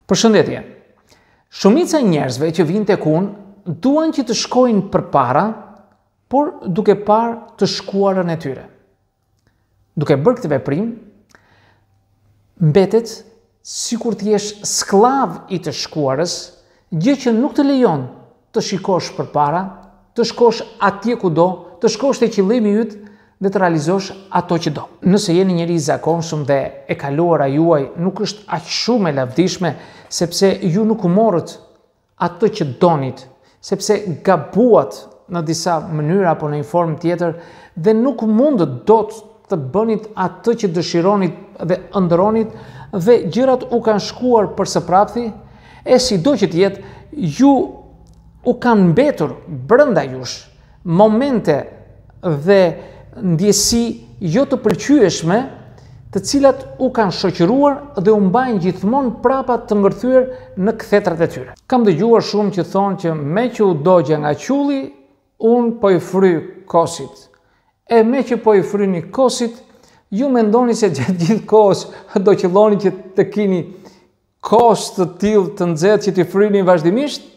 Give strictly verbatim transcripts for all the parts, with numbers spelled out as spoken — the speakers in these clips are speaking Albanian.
Përshëndetje. Shumica e njerëzve që vinë tek unë duan që të shkojnë përpara, por duke parë të shkuarën e tyre. Duke bërë këtë veprim, mbetet sikur të jesh sklav i të shkuarës, gjë që nuk të lejon të shikosh përpara, të shkosh atje ku do, të shkosh te qëllimi yt dhe të realizosh ato që do. Nëse jeni njeri i zakonshëm dhe e kaluara juaj nuk është aq shumë e lavdishme, sepse ju nuk u morët atë që donit, sepse gabuat në disa mënyra apo në një formë tjetër dhe nuk mundët dot të bënit atë që dëshironit dhe ëndronit dhe gjërat u kanë shkuar për së prapthi, e sido që të jetë, ju u kanë mbetur brenda jush momente dhe ndjesi jo të pëlqyeshme, të cilat u kanë shoqëruar dhe u mbajnë gjithmonë prapa të ngërthyer në kthetrat e tyre. Kam dëgjuar shumë që thonë që me që u dogja nga qulli, unë po i fry kosit. E me që po i fryni kosit, ju mendoni se gjatë gjithë kohës do qëlloni që të kini kos të tillë të nxehtë që t'i fryni vazhdimisht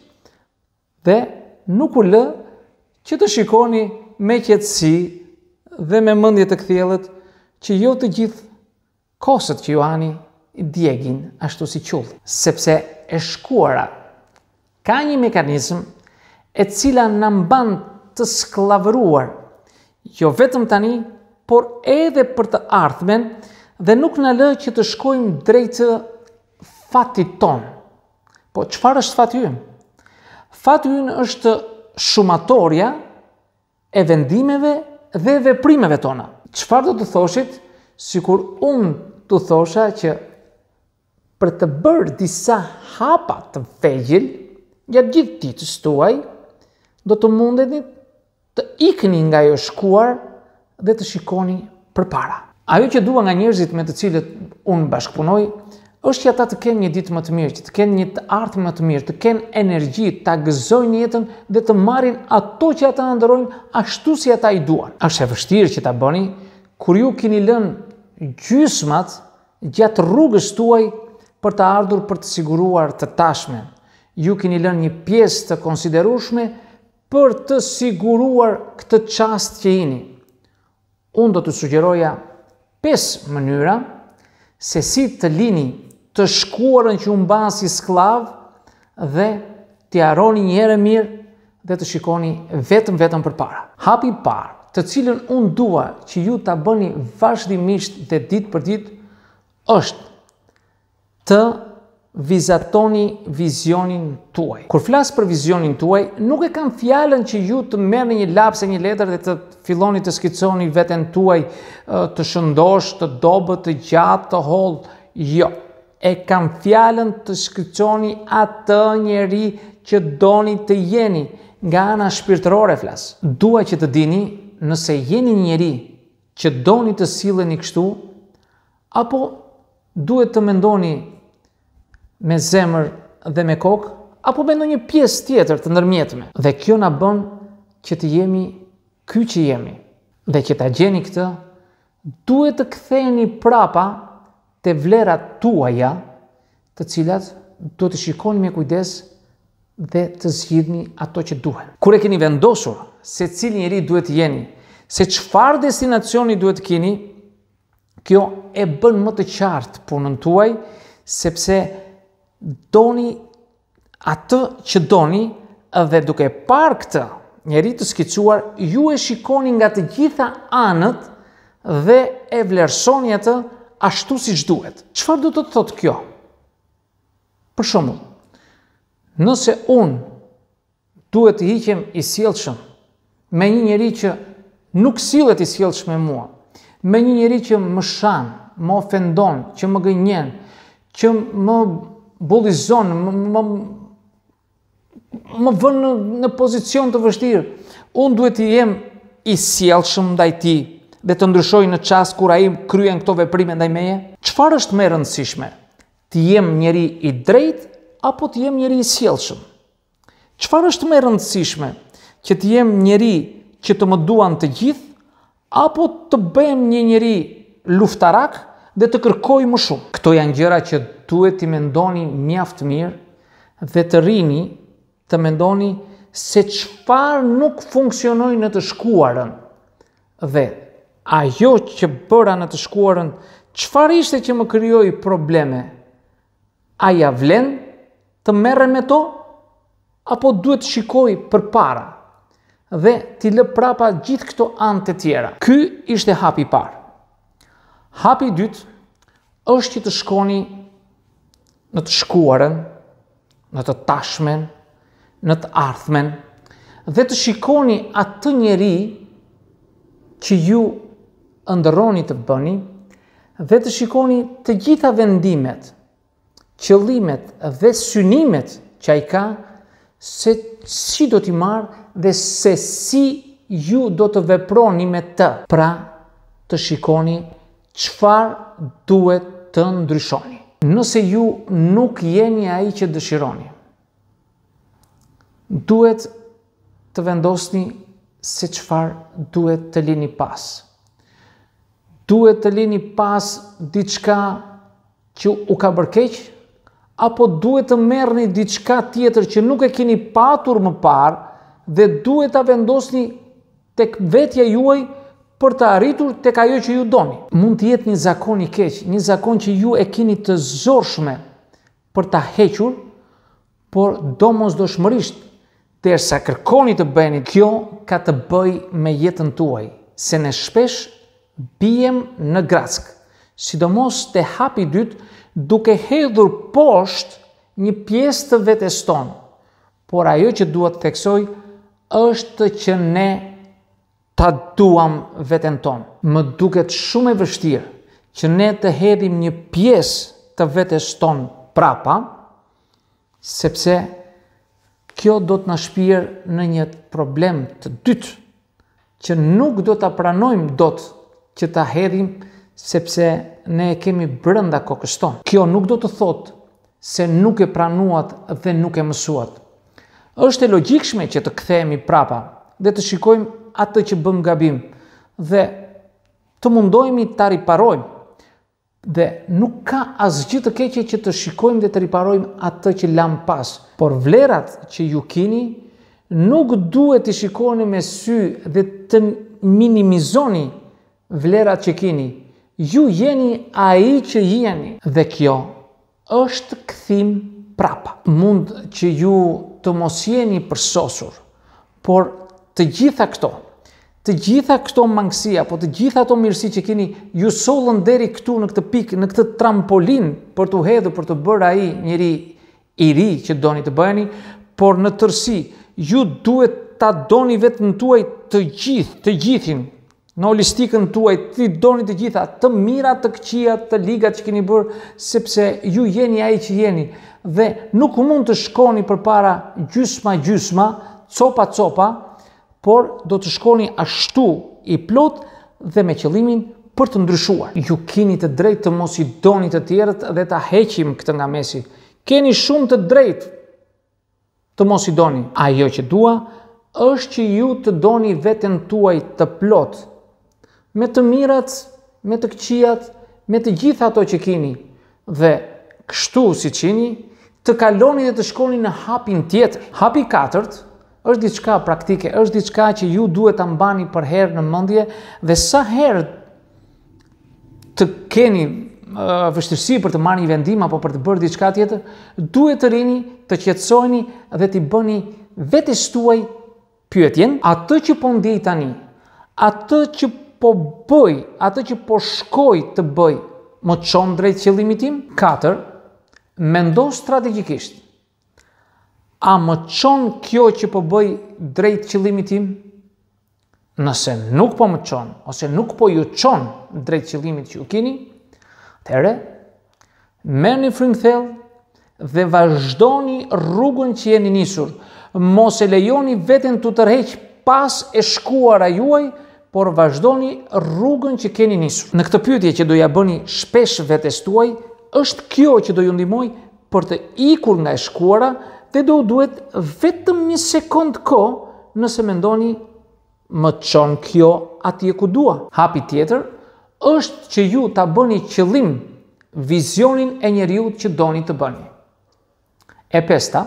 dhe nuk u lë që të shikoni me qetësi dhe me mendje të kthjellët që jo të gjithë kosët që ju ani djegin ashtu si qulli, sepse e shkuara ka një mekanizëm e cila na mban të skllavëruar, jo vetëm tani, por edhe për të ardhmen dhe nuk na lë që të shkojmë drejt fatit ton. Po çfarë është fati ynë? Fati ynë është shumatorja e vendimeve dhe veprimeve tona. Çfarë do të thoshit sikur unë të thosha që për të bërë disa hapa të vegjël gjatë gjithë ditës tuaj, do të mundeni të ikni nga ajo shkuar dhe të shikoni përpara. Ajo që dua nga njerëzit me të cilët unë bashkëpunoj është që ata të kenë një ditë më të mirë, që të kenë një të ardhmë më të mirë, të kenë energji, ta gëzojnë jetën dhe të marrin ato që ata ndërojnë ashtu si ata i duan. Është e vështirë që ta bëni kur ju keni lënë gjysmat gjatë rrugës tuaj për të ardhur për të siguruar të tashmen. Ju keni lënë një pjesë të konsiderueshme për të siguruar këtë çast që jeni. Unë do të sugjeroja pesë mënyra se si të lini të shkuarën që u mban si sklav dhe t'i harroni një herë mirë dhe të shikoni vetëm vetëm përpara. Hapi i parë, të cilën unë dua që ju ta bëni vazhdimisht dhe ditë për ditë, është të vizatoni vizionin tuaj. Kur flas për vizionin tuaj, nuk e kam fjalën që ju të merrni një lapse një letër dhe të filloni të skiconi veten tuaj të shëndosh, të dobët, të gjatë, të hollë. Jo. E kam fjalën të skiconi atë njeri që doni të jeni, nga ana shpirtërore flas. Dua që të dini nëse jeni një njeri që doni të silleni kështu, apo duhet të mendoni me zemër dhe me kokë, apo me ndonjë pjesë tjetër të ndërmjetme. Dhe kjo na bën që të jemi ky që jemi. Dhe që ta gjeni këtë, duhet të ktheheni prapa te vlerat tuaja, të cilat do të shikoni me kujdes dhe të zgjidhni ato që duhen. Kur e keni vendosur se cili njeri duhet të jeni, se çfarë destinacioni duhet të keni, kjo e bën më të qartë punën tuaj, sepse doni atë që doni dhe duke parë këtë njeri të skicuar, ju e shikoni nga të gjitha anët dhe e vlerësoni atë ashtu siç duhet. Çfarë do të thotë kjo? Për shembull, nëse unë duhet të hiqem i sjellshëm me një njeri që nuk sillet i sjellshëm me mua, me një njeri që më shan, më ofendon, që më gënjen, që më bullizon, më, më, më vën në, në pozicion të vështirë, unë duhet të jem i sjellshëm ndaj tij dhe të ndryshoj në çast kur ai kryen këto veprime ndaj meje? Çfarë është më e rëndësishme? Të jem njeri i drejtë apo të jem njeri i sjellshëm? Çfarë është më e rëndësishme? Që të jem njeri që të më duan të gjithë apo të bëhem një njeri luftarak dhe të kërkoj më shumë. Këto janë gjëra që duhet t'i mendoni mjaft mirë dhe të rini të mendoni se çfarë nuk funksionoi në të shkuarën dhe ajo që bëra në të shkuarën, çfarë ishte që më krijoi probleme? A ja vlen të merrem me to apo duhet të shikoj përpara dhe t'i lë prapa gjithë këto anë të tjera? Ky ishte hapi i parë. Hapi i dytë është që të shkoni në të shkuarën, në të tashmen, në të ardhmen dhe të shikoni atë njeri që ju ëndërroni të bëni dhe të shikoni të gjitha vendimet, qëllimet dhe synimet që ai ka, se si do t'i marrë dhe se si ju do të veproni me të. Pra, të shikoni çfarë duhet të ndryshoni. Nëse ju nuk jeni ai që dëshironi, duhet të vendosni se çfarë duhet të lini pas. Duhet të lini pas diçka që u ka bërë keq, apo duhet të merrni diçka tjetër që nuk e keni patur më parë dhe duhet ta vendosni tek vetja juaj për të arritur tek ajo që ju doni. Mund të jetë një zakon i keq, një zakon që ju e keni të zorshme për ta hequr, por domosdoshmërisht derisa kërkoni të bëni, kjo ka të bëj me jetën tuaj, se ne shpesh bijem në grack, sidomos te hapi i dytë, duke hedhur poshtë një pjesë të vetes tonë. Por ajo që duhet të theksoj është që ne ta duam veten tonë. Më duket shumë e vështirë që ne të hedhim një pjesë të vetes tonë prapa, sepse kjo do të na shpirë në një problem të dytë, që nuk do ta pranojmë dot që ta hedhim, sepse ne e kemi brenda kokës tonë. Kjo nuk do të thotë se nuk e pranuat dhe nuk e mësuat. Është e logjikshme që të kthehemi prapa dhe të shikojmë atë që bëm gabim dhe të mundohemi ta riparojmë. Dhe nuk ka asgjë të keqe që të shikojmë dhe të riparojmë atë që lam pas. Por vlerat që ju keni nuk duhet të shikoni me sy dhe të minimizoni vlerat që keni. Ju jeni ai që jeni dhe kjo është kthim prapa. Mund që ju të mos jeni përsosur, por të gjitha këto, të gjitha këto mangësi apo të gjitha ato mirësi që keni, ju sollën deri këtu në këtë pikë, në këtë trampolin për të hedhur, për të bërë ai njeri i ri që doni të bëheni, por në tërësi ju duhet ta doni vetën tuaj të gjithë, të gjithin, në holistikën tuaj, të doni të gjitha, të mira, të këqija, të ligat që keni bërë, sepse ju jeni ai që jeni dhe nuk mund të shkoni përpara gjysma gjysma, copa copa, por do të shkoni ashtu i plot dhe me qëllimin për të ndryshuar. Ju keni të drejtë të mos i doni të tjerët dhe ta heqim këtë nga mesi. Keni shumë të drejtë të mos i doni. Ajo që dua është që ju të doni veten tuaj të plot, me të mirat, me të këqijat, me të gjitha ato që keni, dhe kështu si qeni, të kaloni dhe të shkoni në hapin tjetër. Hapi katërt është diçka praktike, është diçka që ju duhet ta mbani për herë në mendje dhe sa herë të keni uh, vështirësi për të marrë një vendim apo për të bërë diçka tjetër, duhet të rini, të qetësoheni dhe t'i bëni vetes tuaj pyetjen, atë që po ndjej tani, atë që po bëj, atë që po shkoj të bëj, më çon drejt qëllimit tim? Katër, mendo strategjikisht. A më çon kjo që po bëj drejt qëllimit tim? Nëse nuk po më çon, ose nuk po ju çon drejt qëllimit që ju keni, atëherë merrni frymëthellë dhe vazhdoni rrugën që jeni nisur. Mos e lejoni veten të tërheq pas e shkuara juaj, por vazhdoni rrugën që keni nisur. Në këtë pyetje që do ja bëni shpesh vetes tuaj, është kjo që do ju ndihmoj për të ikur nga e shkuara dhe do duhet vetëm një sekond kohë nëse mendoni më çon kjo atje ku dua. Hapi tjetër është që ju ta bëni qëllim vizionin e njeriut që doni të bëni. E pesta,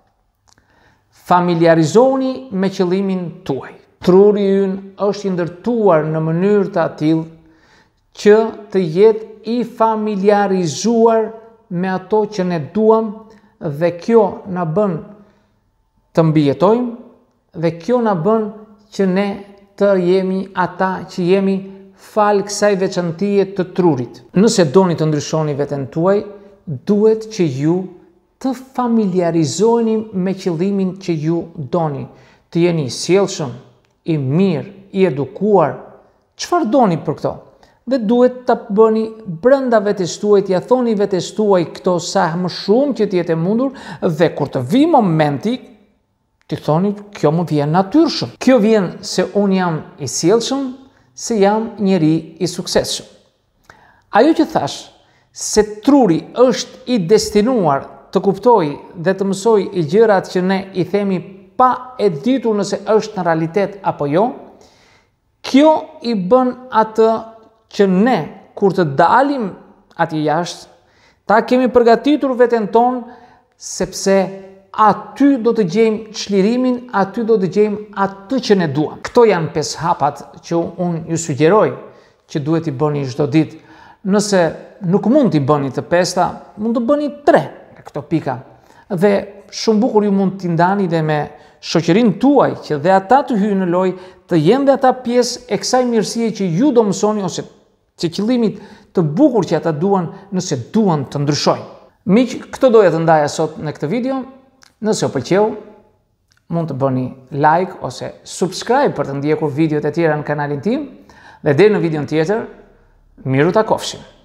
familiarizoni me qëllimin tuaj. Truri ynë është i ndërtuar në mënyrë të tillë që të jetë i familiarizuar me ato që ne duam dhe kjo na bën të mbijetojmë dhe kjo na bën që ne të jemi ata që jemi falë kësaj veçantie të trurit. Nëse doni të ndryshoni veten tuaj, duhet që ju të familiarizojeni me qëllimin që ju doni, të jeni i sjellshëm, i mirë, i edukuar, çfarë doni për këto? Dhe duhet ta bëni brenda vetes tuaj, t'ia thoni vetes tuaj këto sa më shumë që të jetë e mundur dhe kur të vi momenti, t'i thoni kjo më vjen natyrshëm. Kjo vjen se unë jam i sjellshëm, se jam njeri i suksesshëm. Ajo që thash, se truri është i destinuar të kuptoj dhe të mësoj i gjërat që ne i themi pa e ditur nëse është në realitet apo jo, kjo i bën atë që ne, kur të dalim aty jashtë, ta kemi përgatitur veten tonë, sepse aty do të gjejmë çlirimin, aty do të gjejmë atë që ne duam. Këto janë pesë hapat që unë ju sugjeroj që duhet i bëni çdo ditë. Nëse nuk mund t'i bëni të pesta, mund të bëni tre nga këto pika. Dhe shumë bukur ju mund t'i ndani dhe me shoqërinë tuaj që dhe ata të hyjnë në lojë, të jenë dhe ata pjesë e kësaj mirësie që ju do mësoni ose që qëllimit të bukur që ata duan nëse duan të ndryshojnë. Miq, këtë doja të ndaja sot në këtë video. Nëse u pëlqeu, mund të bëni like ose subscribe për të ndjekur videot e tjera në kanalin tim dhe deri në videon tjetër, miru takofshim.